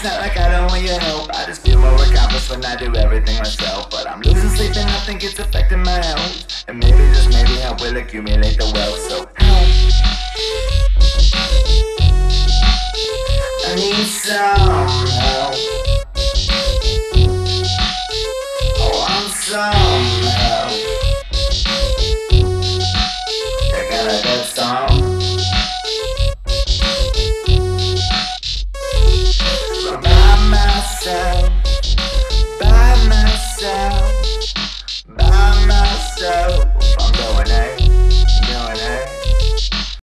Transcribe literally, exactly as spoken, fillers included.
not like I don't want your help. I just feel more accomplished when I do everything myself. But I'm losing sleep and I think it's affecting my health. And maybe, just maybe, help will accumulate the wealth. So help, I need some